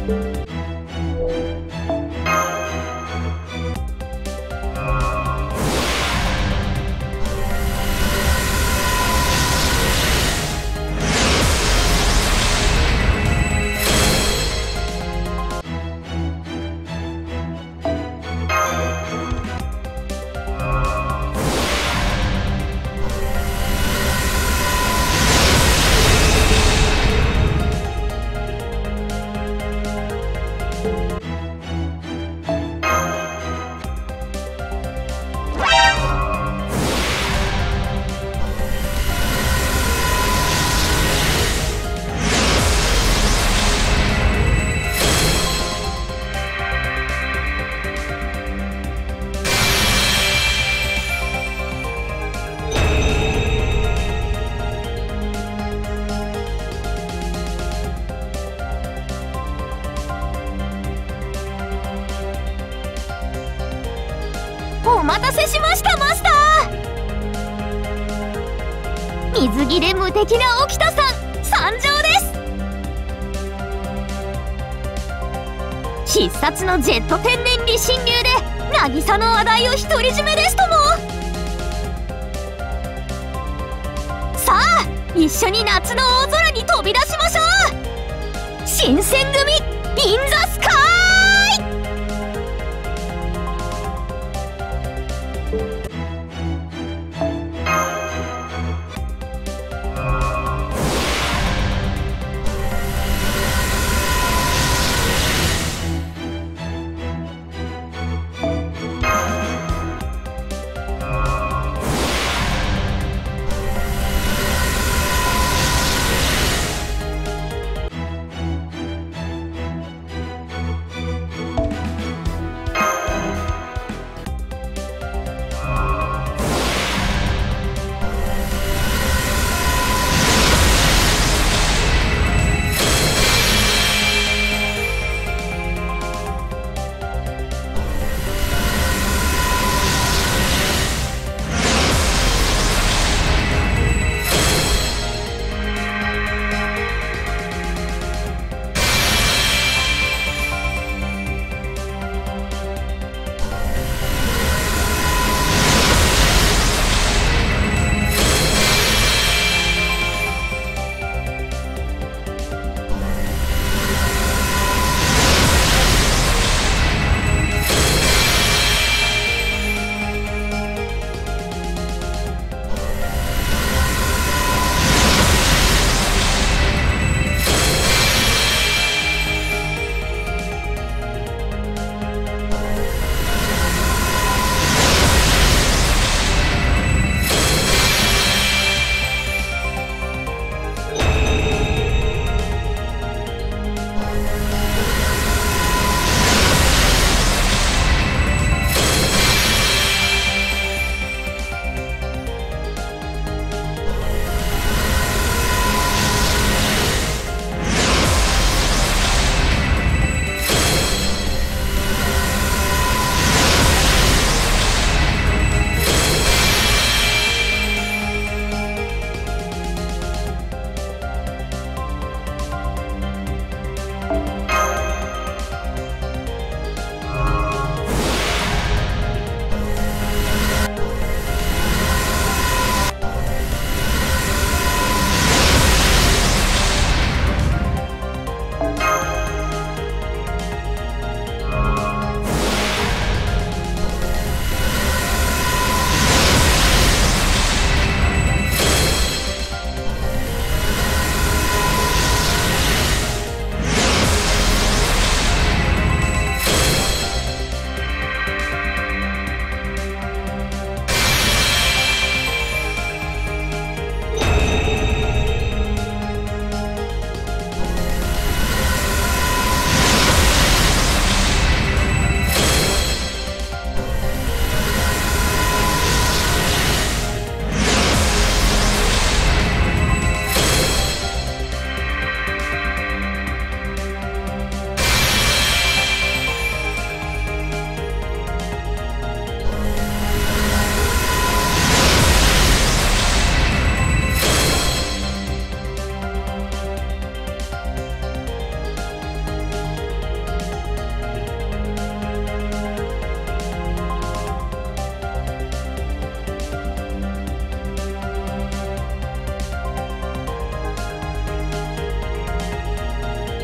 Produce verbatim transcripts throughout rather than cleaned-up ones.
お待たせしました、マスター。水切れ無敵な沖田さん参上です。必殺のジェット天然理心流で渚の話題を独り占めですとも。さあ一緒に夏の大空に飛び出しましょう。新選組インザスカーイ。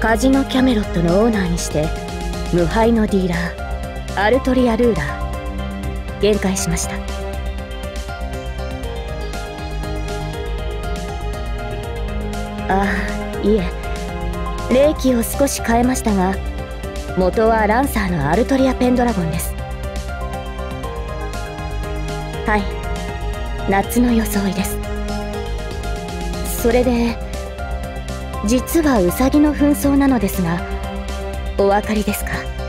カジノキャメロットのオーナーにして無敗のディーラーアルトリアルーラー限界しました。ああ、いえ、霊気を少し変えましたが、元はランサーのアルトリアペンドラゴンです。はい、夏の装いです。それで実はウサギの紛争なのですが、お分かりですか？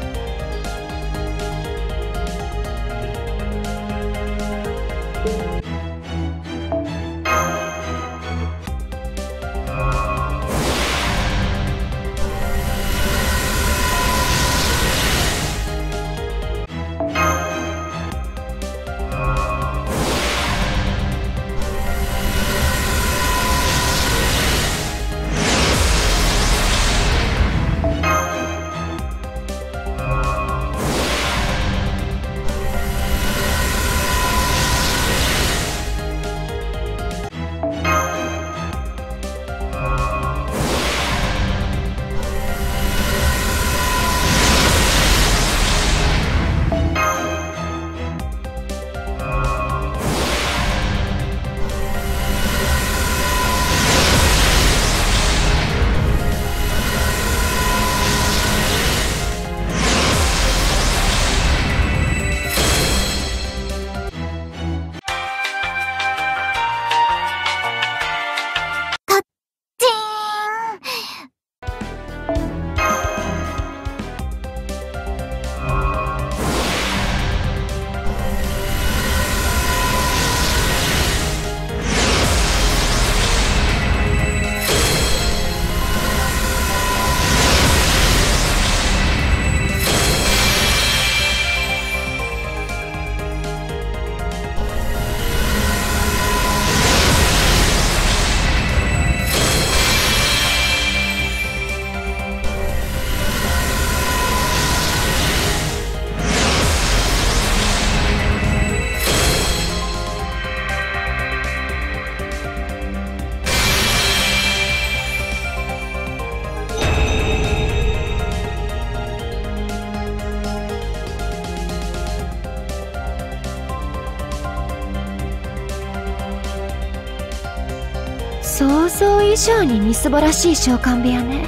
想像以上にみすぼらしい召喚部屋ね。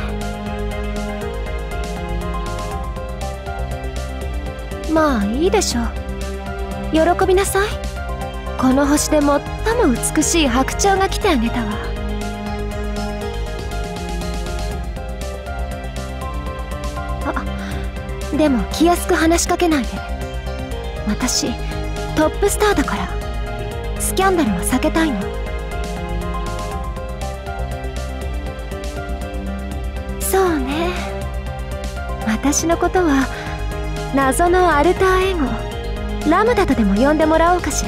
まあいいでしょう。喜びなさい。この星で最も美しい白鳥が来てあげたわ。あ、でも気安く話しかけないで。私トップスターだからスキャンダルは避けたいの。そうね、私のことは謎のアルターエゴラムダとでも呼んでもらおうかしら。